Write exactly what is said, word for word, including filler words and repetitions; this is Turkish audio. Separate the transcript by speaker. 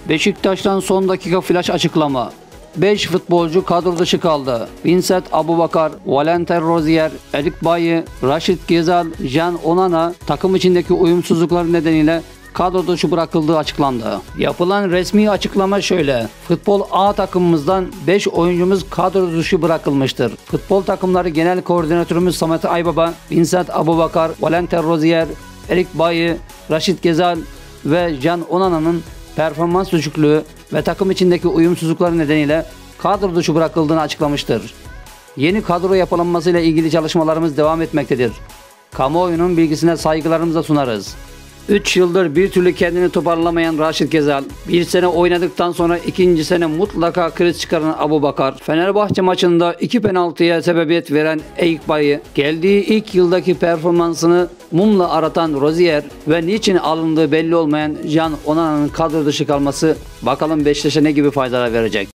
Speaker 1: Beşiktaş'tan son dakika flash açıklama. beş futbolcu kadro dışı kaldı. Vincent Aboubakar, Valentin Rozier, Eric Bailly, Rachid Ghezzal, Jean Onana takım içindeki uyumsuzluklar nedeniyle kadro dışı bırakıldığı açıklandı. Yapılan resmi açıklama şöyle: Futbol A takımımızdan beş oyuncumuz kadro dışı bırakılmıştır. Futbol takımları genel koordinatörümüz Samet Aybaba, Vincent Aboubakar, Valentin Rozier, Eric Bailly, Rachid Ghezzal ve Jean Onana'nın performans düşüklüğü ve takım içindeki uyumsuzluklar nedeniyle kadro dışı bırakıldığını açıklamıştır. Yeni kadro yapılanmasıyla ilgili çalışmalarımız devam etmektedir. Kamuoyunun bilgisine saygılarımızla sunarız. üç yıldır bir türlü kendini toparlamayan Rachid Ghezzal, bir sene oynadıktan sonra ikinci sene mutlaka kriz çıkaran Aboubakar, Fenerbahçe maçında iki penaltıya sebebiyet veren Eric Bailly, geldiği ilk yıldaki performansını mumla aratan Rozier ve niçin alındığı belli olmayan Jean Onana'nın kadro dışı kalması bakalım Beşiktaş'a ne gibi faydalar verecek.